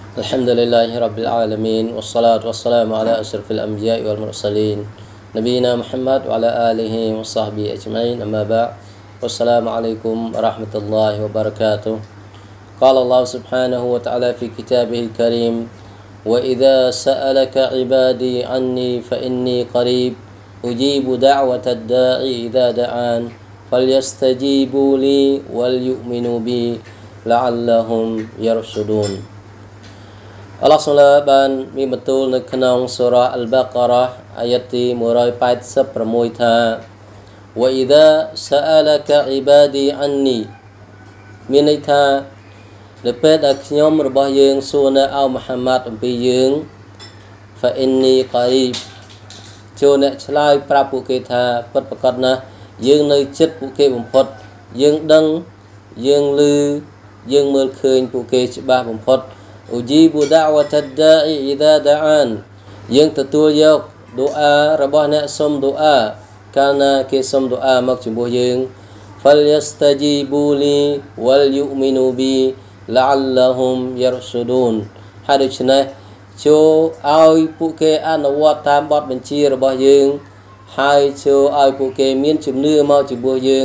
الحمد لله رب العالمين والصلاة والسلام على أشرف الأنبياء والمرسلين نبينا محمد وعلى آله وصحبه أجمعين أما بعد والسلام عليكم ورحمة الله وبركاته قال الله سبحانه وتعالى في كتابه الكريم وإذا سألك عبادي عني فإني قريب أجيب دعوة الداعي إذا دعان فليستجيبوا لي وليؤمنوا بي لعلهم يرشدون Allah Subhanahu ban mi betul នៅក្នុងសូរ៉ាអលបាការ៉ាអាយ៉ាទី186ថា وإذا سألك عبادي عني មានន័យថានៅពេលដែលខ្ញុំរបស់យើងសួរនៅអោមហាម៉ាត់អំពីយើង فإني قريب ចូលអ្នកឆ្លើយប្រាប់ពួកគេថាពិតប្រាកដណាស់យើងនៅជិតពួកគេបំផុតយើងដឹងយើងឮយើងមើលឃើញពួកគេច្បាស់បំផុតأجيب دعوة الداعي إذا دعان យើងទទួលយកឌូអារបស់អ្នកសុំឌូអាកាលណាគេសុំឌូអាមកចំពោះយើង فليستجيبوا لي وليؤمنوا بي لعلهم يرشدون ហើយដូច្នេះចូលឲ្យពួកគេអនុវត្តតាមបទបញ្ជារបស់យើងហើយចូលឲ្យពួកគេមានជំនឿមកចំពោះយើង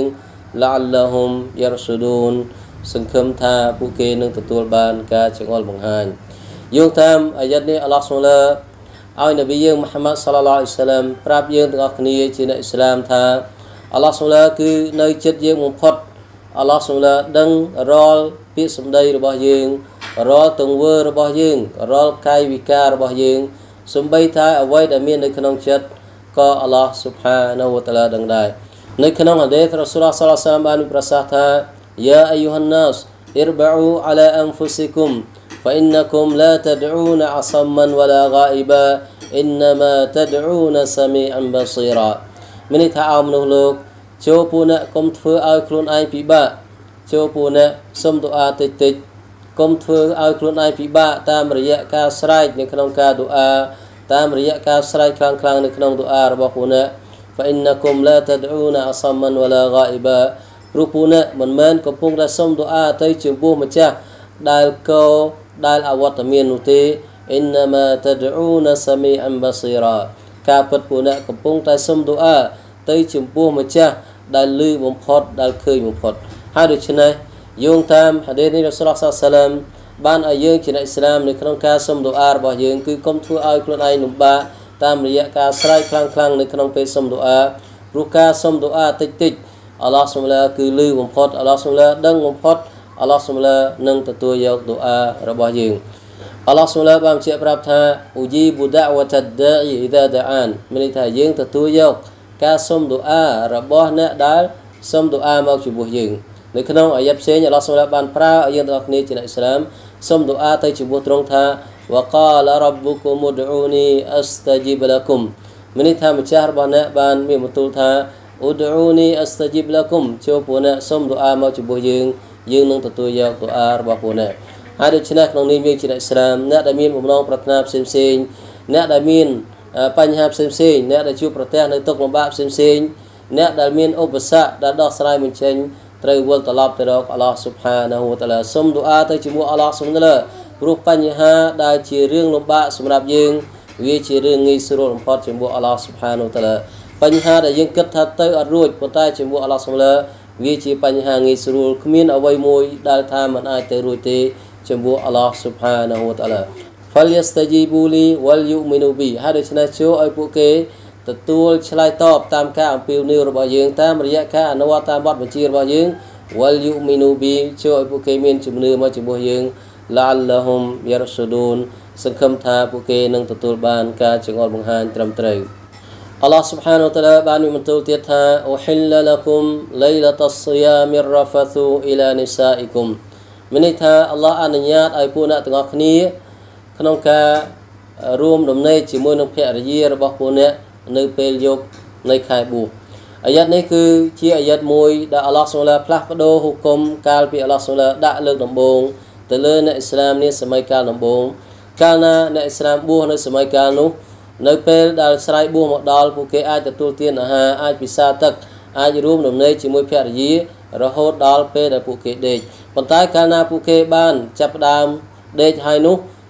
لعلهم يرشدون សង្ឃឹមថាពួកគេនឹងទទួលបានការចង្អុលបង្ហាញយោងតាមអាយ៉ាតនេះអល់ឡោះសូឡាឲ្យនប៊ីយើងមូហាម៉ាត់សល្លឡោះអាឡៃហ៊ីវសឡាមប្រាប់យើងទាំងអស់គ្នាជាអ្នកអ៊ីស្លាមថាអល់ឡោះសូឡាគឺនៅចិត្តយើងបំផុតអល់ឡោះសូឡាដឹងរាល់ពាក្យសម្ដីរបស់យើងរាល់ទង្វើរបស់យើងរាល់កាយវិការរបស់យើងសូម្បីតែអ្វីដែលមាននៅក្នុងចិត្តក៏អល់ឡោះស៊ុបហានូវតាឡាដឹងដែរនៅក្នុងហាឌីសរ៉ាស៊ូលឡោះសល្លឡោះអាឡៃហ៊ីវសឡាមបានប្រសាសន៍ថា يا أيها الناس اربعوا على أنفسكم فإنكم لا تدعون عصما ولا غائبا إنما تدعون سميعا بصيرا មានន័យថាអោមនុស្សលោកចូលពួកអ្នកកុំធ្វើឲ្យខ្លួនឯងពិបាកចូលពួកអ្នកសុំឌូអាតិចតិចកុំធ្វើឲ្យខ្លួនឯងពិបាកតាមរយៈការស្រែកនៅក្នុងការឌូអាតាមរយៈការស្រែកខ្លាំងៗនៅក្នុងឌូអារបស់ពួកអ្នក فإنكم لا تدعون عصما ولا غائبا ព្រោះពួកអ្នកមិនមែនកំពុងតែសុំឌូអាទៅចំពោះម្ចាស់ដែលក៏ដែលអវត្តមាននោះទេ إنما تدعون سميعا بصيرا ការពិតពួកអ្នកកំពុងតែសុំឌូអាទៅចំពោះម្ចាស់ដែលឮបំផុតដែលឃើញបំផុតហើយដូច្នេះយោងតាមហាឌីសនេះរ៉ាស៊ូលឡោះសល្លឡោះអាឡៃហ៊ីវសឡាមបានឲ្យយើងជាអ្នកអ៊ីស្លាមនៅក្នុងការសុំឌូអារបស់យើងគឺកុំធ្វើឲ្យខ្លួនឯងលំបាកតាមរយៈការស្រែកខ្លាំងៗនៅក្នុងពេលសុំឌូអាព្រោះការសុំឌូអាតិចតិចអល់ឡោះស៊ុបហានាគឺលឺបំផុតអល់ឡោះស៊ុបហានាដឹងបំផុតអល់ឡោះស៊ុបហានានឹងទទួលយកឌូអារបស់យើងអល់ឡោះស៊ុបហានាបានបញ្ជាក់ប្រាប់ថាអ៊ូជីបូដាវតដដាអ៊ីអ៊ីដាដាអានមានន័យថាយើងទទួលយកការសុំឌូអារបស់អ្នកដែលសុំឌូអាមកចំពោះយើងនៅក្នុងអាយ៉ាតផ្សេងអល់ឡោះស៊ុបហានាបានប្រើឲ្យយើងទាំងអស់គ្នាជាអ្នកអ៊ីស្លាមសុំឌូអាទៅចំពោះទ្រង់ថាវ៉ាកាលរ៉ាបុគុមឧដអ៊ូនីអស្តាជីបលគុមមានន័យថាម្ចាស់របស់អ្នកបានមានបន្ទូលថាادعوني استجب لكم ចូលពួកអ្នកសុំឌូអាមកចំពោះយើងនឹងទទួលយកឌូអារបស់ពួកអ្នកហើយដូច្នេះក្នុងនេះយើងជាអ្នកអ៊ីស្លាមអ្នកដែលមានបំណងប្រាថ្នាផ្សេងៗអ្នកដែលមានបញ្ហាផ្សេងៗអ្នកដែលជួបប្រទះនៅទុក្ខលំបាកផ្សេងៗអ្នកដែលមានឧបសគ្គដែលដោះស្រាយមិនចេញត្រូវវិលត្រឡប់ទៅរកអល់ឡោះស៊ុបហានាហ៊ូវតាឡាសុំឌូអាទៅជាមួយអល់ឡោះស៊ុបហានាព្រោះបញ្ហាដែលជារឿងលំបាកសម្រាប់យើងវាជារឿងងាយស្រួលបំផុតជាមួយអល់ឡោះស៊ុបហានាហ៊ូវតាឡាបញ្ហាដែលយើងគិតថាទៅអត់រួចប៉ុន្តែជាមួយអល់ឡោះស៊ុបហានាវាជាបញ្ហាងាយស្រួលគ្មានអ្វីមួយដែលថាមិនអាចទៅរួចទេជាមួយអល់ឡោះស៊ុបហានាហ៊ូវតាឡា فليستجيبوا لي وليؤمنوا بي ហើយដូច្នេះចូលឲ្យពួកគេទទួលឆ្លើយតបតាមការអំពាវនាវរបស់យើងតាមរយៈការអនុវត្តតាមបទបញ្ជារបស់យើង وليؤمنوا بي ចូលឲ្យពួកគេមានជំនឿមកចំពោះយើង لعلهم يرشدون សង្ឃឹមថាពួកគេនឹងទទួលបានការចង្អុលបង្ហាញត្រឹមត្រូវAllah subhanahu wa ta'ala បានមានបន្ទូលទៀតថា أحل لكم ليلة الصيام الرفث إلى نسائكم មានន័យថាអល់ឡោះអនុញ្ញាតឲ្យពួកអ្នកទាំងអស់គ្នាក្នុងការរួមដំណេកជាមួយនឹងភរិយារបស់ពួកអ្នកនៅពេលយប់នៃខែបួសអាយ៉ាតនេះគឺជាអាយ៉ាតមួយដែលអល់ឡោះស៊ុបហានាផ្លាស់ប្ដូរហុគមកាលពីអល់ឡោះស៊ុបហានាដាក់លើកដំបូងទៅលើអ្នកអ៊ីស្លាមនាសម័យកាលដំបូងកាលណាអ្នកអ៊ីស្លាមបួសនៅសម័យកាលនោះនៅពេលដែលស្រ័យបួសមកដល់ពួកគេអាចទទួលទានអាហារអាចពិសាទឹកអាចរួមដំណេកជាមួយភរិយារហូតដល់ពេលដែលពួកគេដេកប៉ុន្តែកាលណាពួកគេបានចាប់ផ្ដើមដេកហើយនោះ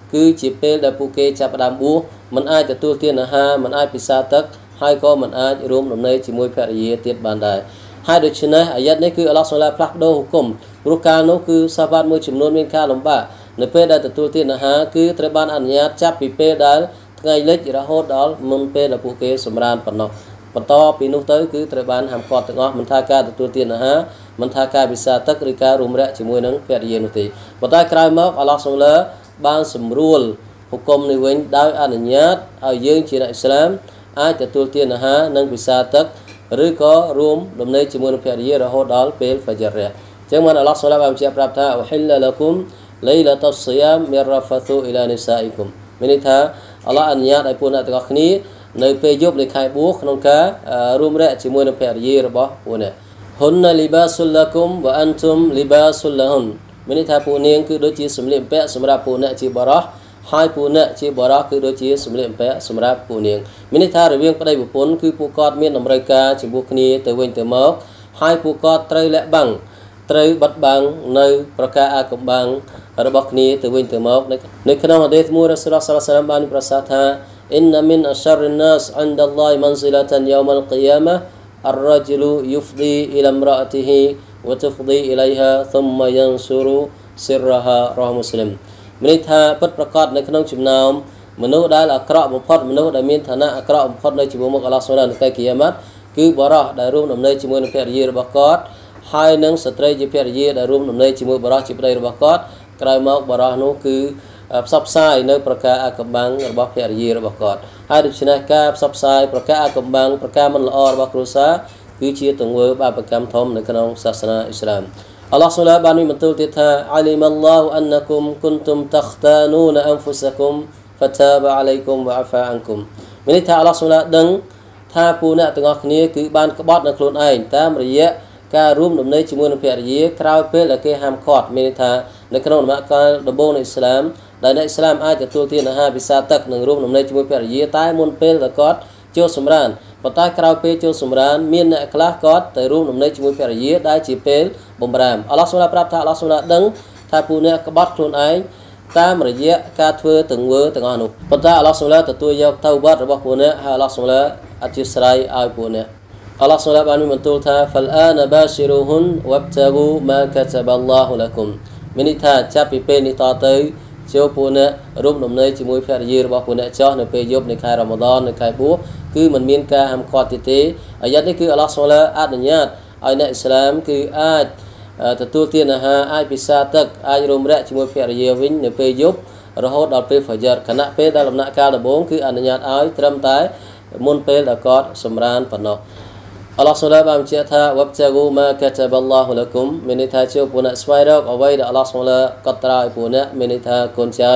គឺជាពេលដែលពួកគេចាប់ផ្ដើមបួសមិនអាចទទួលទានអាហារមិនអាចពិសាទឹកហើយក៏មិនអាចរួមដំណេកជាមួយភរិយាទៀតបានដែរហើយដូច្នេះអាយ៉ាតនេះគឺអល់ឡោះសូឡាផ្លាស់ប្ដូរហុគមព្រោះកាលនោះគឺសាហាបមួយចំនួនមានការលំបាកនៅពេលដែលទទួលទានអាហារគឺត្រូវបានអនុញ្ញាតចាប់ពីពេលដែលថ្ងៃលិចរហូតដល់មុនពេលដែលពួកគេសម្រានប៉ុណ្ណោះបន្តពីនោះទៅគឺត្រូវបានហាមឃាត់ទាំងអស់មិនថាការទទួលទានអាហារមិនថាការពិសាទឹកឬការរួមរយៈជាមួយនឹងភរិយានោះទេប៉ុន្តែក្រោយមកអល់ឡោះសូឡាបានសម្រួលហុគមនេះវិញដោយអនុញ្ញាតឲ្យយើងជាអ្នកអ៊ីស្លាមអាចទទួលទានអាហារនិងពិសាទឹកឬក៏រួមដំណេកជាមួយនឹងភរិយារហូតដល់ពេលហ្វាជ្ររះអញ្ចឹងបានអល់ឡោះសូឡាបានបញ្ជាក់ប្រាប់ថាអ៊ុហ៊ីលឡាគុមលៃឡាតុសស៊ីយ៉ាមមីររ៉ាហ្វាស៊ូអ៊ីឡានីសាអ៊ីគុមមានន័យថាអល់ឡោះអនុញ្ញាតឲ្យពួកអ្នកទាំងអស់គ្នានៅពេលយប់នៃខែបួសក្នុងការរួមរយៈជាមួយនឹងភរិយារបស់ពួកអ្នកហ៊ុនណាលីបាសុលឡាគុមវ៉ាអានតុមលីបាសុលឡាហ៊ុនមានន័យថាពួកនាងគឺដូចជាសម្លៀកបំពាក់សម្រាប់ពួកអ្នកជាបរិះហើយពួកអ្នកជាបរិះគឺដូចជាសម្លៀកបំពាក់សម្រាប់ពួកនាងមានន័យថារវាងប្តីប្រពន្ធគឺពួកគាត់មានតម្រូវការចំពោះគ្នាទៅវិញទៅមកហើយពួកគាត់ត្រូវលាក់បាំងត្រូវបិទបាំងនៅប្រការអាកំបាំងរបស់គ្នាទៅវិញទៅមកនៅក្នុងហាឌីសមួយរ៉ាស៊ូលសល្លឡោះអាឡៃហ៊ីវ៉ាសល្លាមបានប្រសាសន៍ថា إن من أشر الناس عند الله منزلة يوم القيامة الرجل يفضي إلى امرأته وتفضي إليها ثم ينشر سرها រ៉ាហ៊ូមុស្លីមមានន័យថាពិតប្រាកដនៅក្នុងចំណោមមនុស្សដែលអាក្រក់បំផុតមនុស្សដែលមានឋានៈអាក្រក់បំផុតនៅជាមួយមុខអល់ឡោះស៊ុបហាននៅថ្ងៃគីយ៉ាម៉ាត់គឺបរិះដែលរួមដំណេកជាមួយនឹងភរិយារបស់គាត់ហើយនឹងស្ត្រីជាភរិយាដែលរួមដំណេកជាមួយបរិះជាប្តីរបស់គាត់ក្រោយមកបរិះនោះគឺផ្សព្វផ្សាយនៅប្រការអាកំបាំងរបស់ភរិយារបស់គាត់ហើយដូច្នេះការផ្សព្វផ្សាយប្រការអាកំបាំងប្រការមិនល្អរបស់គ្រួសារគឺជាទង្វើបាបកម្មធំនៅក្នុងសាសនាអ៊ីស្លាមអល់ឡោះស៊ុបហានបានមានបន្ទូលទៀតថាអាលីម៉ាល់ឡោះអានគុមគុនទុមតខ្តានូនអនហ្វុសគុមហ្វាតាបអាឡៃគុមវ៉ាអាហ្វាអានគុមមានន័យថាអល់ឡោះស៊ុបហានដឹងថាពួកអ្នកទាំងអស់គ្នាគឺបានក្បត់នៅខ្លួនឯងតាមរយៈការរួមដំណេកជាមួយនឹងភរិយាក្រោយពេលដែលគេហាមឃាត់មានន័យថានៅក្នុងដំណាក់កាលដំបូងនៃអ៊ីស្លាមដែលអ្នកអ៊ីស្លាមអាចទទួលទានអាហារពិសាទឹកនិងរួមដំណេកជាមួយភរិយាតែមុនពេលដែលគាត់ចូលសម្រានប៉ុន្តែក្រោយពេលចូលសម្រានមានអ្នកខ្លះគាត់ទៅរួមដំណេកជាមួយភរិយាដែលជាពេលបំរាមអល់ឡោះសូឡាប្រាប់ថាអល់ឡោះសូឡាដឹងថាពួកអ្នកក្បត់ខ្លួនឯងតាមរយៈការធ្វើទង្វើទាំងអស់នោះប៉ុន្តែអល់ឡោះសូឡាទទួលយកតៅបាតរបស់ពួកអ្នកហើយអល់ឡោះសូឡាអធិស្ឋានឲ្យពួកអ្នកអល់ឡោះសូឡាបានមានបន្ទូលថា فالآن باشروهن وابتغوا ما كتب الله لكم មានន័យថាចាប់ពីពេលនេះតទៅចូលពួកអ្នករួមដំណេកជាមួយភរិយារបស់ពួកអ្នកចោះនៅពេលយប់នៃខែរ៉ាម៉ាឌននៅខែបួសគឺមិនមានការហាមឃាត់ទេអាយ៉ាតនេះគឺអល់ឡោះសូឡាអនុញ្ញាតឲ្យអ្នកអ៊ីស្លាមគឺអាចទទួលទានអាហារអាចពិសាទឹកអាចរួមរយៈជាមួយភរិយាវិញនៅពេលយប់រហូតដល់ពេលហ្វាជ្រខណៈពេលដែលដំណាក់កាលដំបូងគឺអនុញ្ញាតឲ្យត្រឹមតែមុនពេលដែលគាត់សម្រានប៉ុណ្ណោះអល់ឡោះសូឡាបានបញ្ជាក់ថាវ៉ាប់តាហ្គូម៉ាកាតាបអល់ឡោះឡាគុមមានន័យថាចូលពួកអ្នកស្វែងរកអ្វីដែលអល់ឡោះសូឡាកត់ត្រាឲ្យពួកអ្នកមានន័យថាកូនចៅ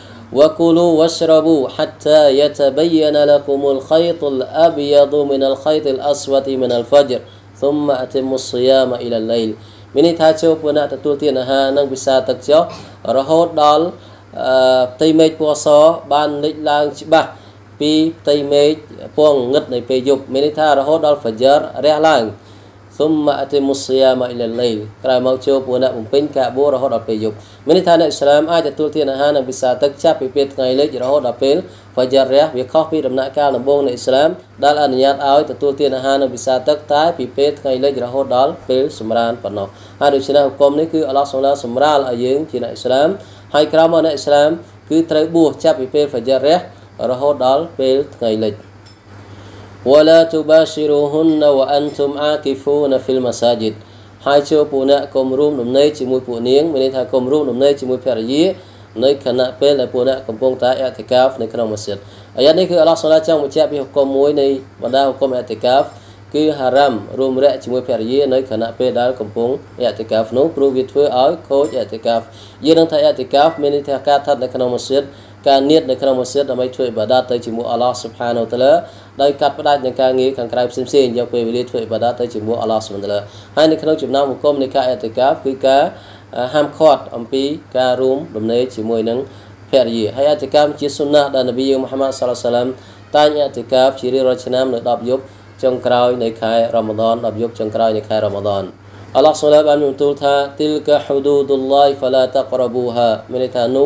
وكلوا واشربوا حتى يتبين لكم الخيط الأبيض من الخيط الأسود من الفجر ثم أتموا الصيام إلى الليل មានន័យថាចូលពួកអ្នកទទួលទានអាហារនិងពិសាទឹកចុះរហូតដល់ផ្ទៃមេឃពណ៌សបានលេចឡើងច្បាស់ពីផ្ទៃមេឃពណ៌ងឹតនៃពេលយប់មានន័យថារហូតដល់ហ្វាជ្ររះឡើងثم أتموا الصيام إلى الليل ក្រោយមកចូលពួកអ្នកបំពេញការបួសរហូតដល់ពេលយប់មានន័យថាអ្នកអ៊ីស្លាមអាចទទួលទានអាហារនិងពិសាទឹកចាប់ពីពេលថ្ងៃលិចរហូតដល់ពេលហ្វាជ្ររះវាខុសពីដំណាក់កាលដំបូងនៃអ៊ីស្លាមដែលអនុញ្ញាតឲ្យទទួលទានអាហារនិងពិសាទឹកតែពីពេលថ្ងៃលិចរហូតដល់ពេលសម្រានប៉ុណ្ណោះហើយដូច្នេះហុគមនេះគឺអល់ឡោះសូឡាសម្រាលឲ្យយើងជាអ្នកអ៊ីស្លាមហើយក្រោយមកអ្នកអ៊ីស្លាមគឺត្រូវបួសចាប់ពីពេលហ្វាជ្ររះរហូតដល់ពេលថ្ងៃលិចولا تباشروهن وأنتم عاكفون في المساجد ហើយចូលពួកអ្នកកុំរួមដំណេកជាមួយពួកនាងមានន័យថាកុំរួមដំណេកជាមួយភរិយានៅខណៈពេលដែលពួកអ្នកកំពុងតែអតិកាហ្វនៅក្នុងម៉ាស៊ីតអាយ៉ាតនេះគឺអល់ឡោះសូឡាចង់បញ្ជាក់ពីហុគមមួយនៃបណ្ដាហុគមអតិកាហ្វគឺហារ៉ាមរួមរយៈជាមួយភរិយានៅខណៈពេលដែលកំពុងអតិកាហ្វនោះព្រោះវាធ្វើឲ្យខូចអតិកាហ្វយើងនឹងថាអតិកាហ្វមានន័យថាការស្ថិតនៅក្នុងម៉ាស៊ីតការនៀតនៅក្នុងម៉ាស៊ីតដើម្បីធ្វើអ៊ីបាដាតទៅជាមួយអល់ឡោះស៊ុបហានវតាឡាដោយកាត់ផ្ដាច់នឹងការងារខាងក្រៅផ្សេងៗយកពេលវេលាធ្វើអ៊ីបាដាតទៅជាមួយអល់ឡោះស៊ុបហានវតាឡាហើយនៅក្នុងចំណោមហុគមនៃការអតិកាហ្វគឺការហាមឃាត់អំពីការរួមដំណេកជាមួយនឹងភរិយាហើយអតិកាហ្វជាសុណាដែលនប៊ីមូហាម៉ាត់សល្លឡោះអាឡៃហ៊ីវ៉ាសល្លាមតែងអតិកាហ្វជារៀងរាល់ឆ្នាំនៅ10យប់ចុងក្រោយនៃខែរ៉ាម៉ាឌន10យប់ចុងក្រោយនៃខែរ៉ាម៉ាឌនអល់ឡោះស៊ុបហានបានបន្ទូលថាទីលកាហ៊ូឌូឌុលឡៃហ្វាឡាតក្រប៊ូហាមានន័យថានោះគ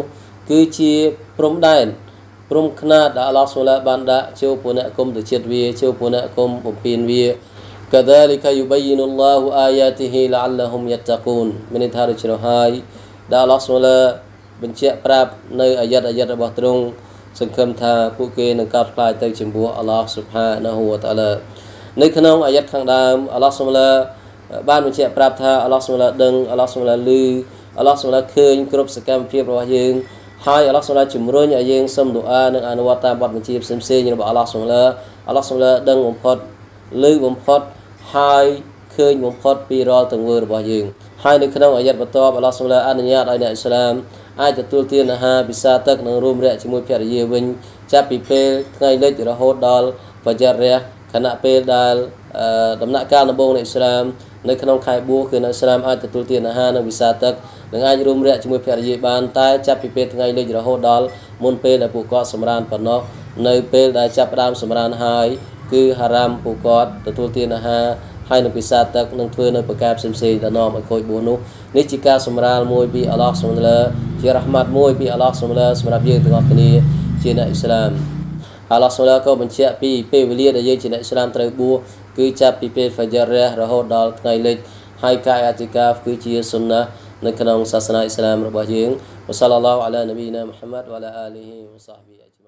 គឺជាព្រំដែនព្រំខ្នាតដែលអល់ឡោះសូឡាបានដាក់ចូលពួកអ្នកគុំទៅចិត្តវាចូលពួកអ្នកគុំបំពេញវា كذلك يبين الله آياته لعلهم يتقون មានន័យថាដូច្នោះហើយដែលអល់ឡោះសូឡាបញ្ជាក់ប្រាប់នៅអាយ៉ាតរបស់ទ្រង់សង្ឃឹមថាពួកគេនឹងកាត់ផ្លាយទៅចំពោះអល់ឡោះស៊ុបហានាហ៊ូវតាឡានៅក្នុងអាយ៉ាតខាងដើមអល់ឡោះសូឡាបានបញ្ជាក់ប្រាប់ថាអល់ឡោះសូឡាដឹងអល់ឡោះសូឡាឮអល់ឡោះសូឡាឃើញគ្រប់សកម្មភាពរបស់យើងហើយអល់ឡោះសូឡាជំរុញឲ្យយើងសុំឌូអានិងអនុវត្តតាមបទបញ្ជាផ្សេងៗរបស់អល់ឡោះសូឡាដឹងបំផុតឮបំផុតហើយឃើញបំផុតពីរាល់ទង្វើរបស់យើងហើយនៅក្នុងអាយ៉ាតបន្ទាប់អល់ឡោះសូឡាអនុញ្ញាតឲ្យអ្នកអ៊ីស្លាមអាចទទួលទានអាហារពិសាទឹកនិងរួមរយៈជាមួយភរិយាវិញចាប់ពីពេលថ្ងៃលិចរហូតដល់ហ្វាយ៉ារះខណៈពេលដែលដំណាក់កាលដំបូងនៃអ៊ីស្លាមនៅក្នុងខែបួសគឺអ្នកអ៊ីស្លាមអាចទទួលទានអាហារនិងពិសាទឹកនិងអាចរួមរយៈជាមួយភរិយាបានតែចាប់ពីពេលថ្ងៃលិចរហូតដល់មុនពេលដែលពួកគាត់សម្រានប៉ុណ្ណោះនៅពេលដែលចាប់ផ្ដើមសម្រានហើយគឺហារ៉ាមពួកគាត់ទទួលទានអាហារហើយនឹងពិសាទឹកនឹងធ្វើនៅប្រការផ្សេងៗដែលនាំឲ្យខូចបួសនោះនេះជាការសម្រាលមួយពីអល់ឡោះស៊ុបហានតាឡាជារ៉ាហ្មាត់មួយពីអល់ឡោះស៊ុបហានតាឡាសម្រាប់យើងទាំងអស់គ្នាជាអ្នកអ៊ីស្លាមអល់ឡោះស៊ុបហានតាឡាក៏បញ្ជាក់ពីពេលវេលាដែលយើងជាអ្នកអ៊ីស្លាមត្រូវបួសគឺចាប់ពីពេលហ្វាយ៉ារះរហូតដល់ថ្ងៃលិចហើយកាយអតិកាហ្វគឺជាសុនណានៅក្នុងសាសនាអ៊ីស្លាមរបស់យើងវ៉ាសល្លឡោះអាឡានប៊ីណាមុហម្មាត់វ៉ាឡាអាលីហ៊ីវ៉ាសាហ្ប៊ី